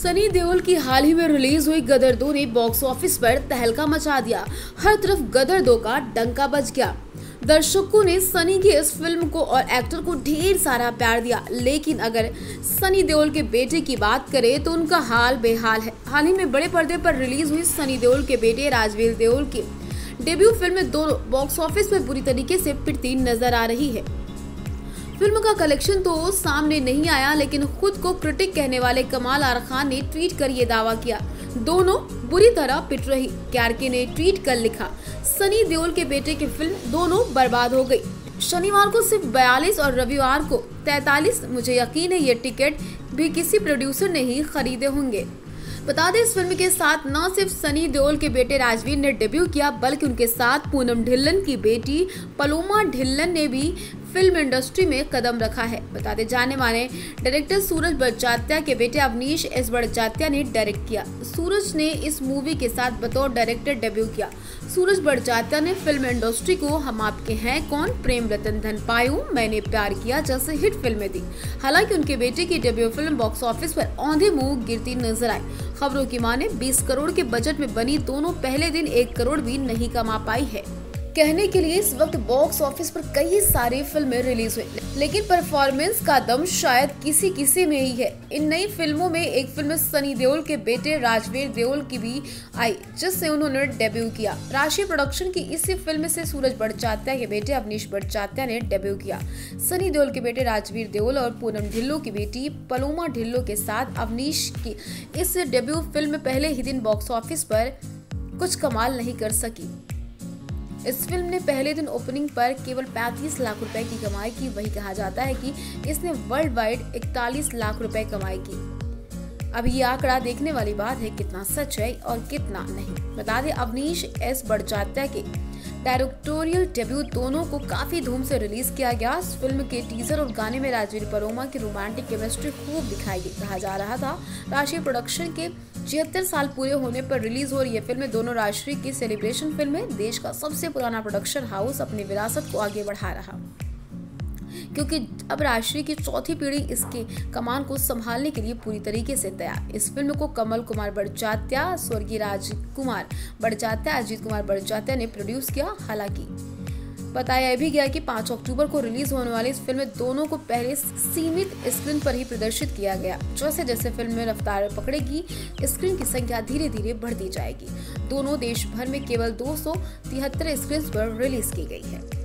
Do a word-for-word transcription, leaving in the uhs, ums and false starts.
सनी देओल की हाल ही में रिलीज हुई गदर दो ने बॉक्स ऑफिस पर तहलका मचा दिया। हर तरफ गदर दो का डंका बज गया। दर्शकों ने सनी की इस फिल्म को और एक्टर को ढेर सारा प्यार दिया, लेकिन अगर सनी देओल के बेटे की बात करें तो उनका हाल बेहाल है। हाल ही में बड़े पर्दे पर रिलीज हुई सनी देओल के बेटे राजवीर देओल की डेब्यू फिल्म दोनों बॉक्स ऑफिस पर बुरी तरीके से पिटती नजर आ रही है। फिल्म का कलेक्शन तो सामने नहीं आया, लेकिन खुद को क्रिटिक कहने वाले कमाल आर खान ने ट्वीट कर ये दावा किया, दोनों बुरी तरह पिट रही। कैरके ने ट्वीट कर लिखा, सनी देओल के बेटे की फिल्म दोनों बर्बाद हो गई। शनिवार को सिर्फ बयालीस और रविवार को तैतालीस। मुझे यकीन है ये टिकट भी किसी प्रोड्यूसर ने ही खरीदे होंगे। बता दें, इस फिल्म के साथ न सिर्फ सनी देओल के बेटे राजवीर ने डेब्यू किया, बल्कि उनके साथ पूनम ढिल्लन की बेटी पलोमा ढिल्लन ने भी फिल्म इंडस्ट्री में कदम रखा है। बताते जाने माने डायरेक्टर सूरज बड़जात्या के बेटे अवनीश एस बड़जात्या ने डायरेक्ट किया। सूरज ने इस मूवी के साथ बतौर डायरेक्टर डेब्यू किया। सूरज बड़जात्या ने फिल्म इंडस्ट्री को हम आपके हैं कौन, प्रेम रतन धन पायूं, मैंने प्यार किया जैसे हिट फिल्में दी। हालांकि उनके बेटे की डेब्यू फिल्म बॉक्स ऑफिस पर औंधे मुंह गिरती नजर आई। खबरों की माने बीस करोड़ के बजट में बनी दोनों पहले दिन एक करोड़ भी नहीं कमा पाई है। कहने के लिए इस वक्त बॉक्स ऑफिस पर कई सारी फिल्में रिलीज हुई, लेकिन परफॉर्मेंस का दम शायद किसी किसी में ही है। इन नई फिल्मों में एक फिल्म सनी देओल के बेटे राजवीर देओल की भी आई, जिससे उन्होंने डेब्यू किया। राशि प्रोडक्शन की इसी फिल्म से सूरज बड़जात्या के बेटे अवनीश बड़जात्या ने डेब्यू किया। सनी देओल के बेटे राजवीर देओल और पूनम ढिल्लो की बेटी पलोमा ढिल्लो के साथ अवनीश की इस डेब्यू फिल्म पहले ही दिन बॉक्स ऑफिस पर कुछ कमाल नहीं कर सकी। इस फिल्म ने पहले दिन ओपनिंग पर केवल पैंतीस लाख रुपए की कमाई की। वही कहा जाता है कि इसने वर्ल्ड वाइड इकतालीस लाख रुपए कमाई की। अब ये आंकड़ा देखने वाली बात है, कितना सच है और कितना नहीं। बता दें, अवनीश एस बड़जात्या के डायरेक्टोरियल डेब्यू दोनों को काफी धूम से रिलीज किया गया। इस फिल्म के टीजर और गाने में राजवीर पलोमा की रोमांटिक केमिस्ट्री खूब दिखाई गई। कहा जा रहा था, राशि प्रोडक्शन के छिहत्तर साल पूरे होने पर रिलीज हो रही है फिल्म दोनों राष्ट्रीय की सेलिब्रेशन फिल्म है। देश का सबसे पुराना प्रोडक्शन हाउस अपनी विरासत को आगे बढ़ा रहा, क्योंकि अब राष्ट्रीय की चौथी पीढ़ी इसके कमान को संभालने के लिए पूरी तरीके से तैयार। इस फिल्म को कमल कुमार बड़जात्या, स्वर्गीय राजकुमार बड़जात्या, अजीत कुमार बड़जात्या ने प्रोड्यूस किया। हालांकि बताया भी गया कि पाँच अक्टूबर को रिलीज होने वाली इस फिल्म दोनों को पहले सीमित स्क्रीन पर ही प्रदर्शित किया गया। जैसे जैसे फिल्म में रफ्तार पकड़ेगी, स्क्रीन की संख्या धीरे धीरे बढ़ती जाएगी। दोनों देश भर में केवल दो सौ तिहत्तर स्क्रीन पर रिलीज की गई है।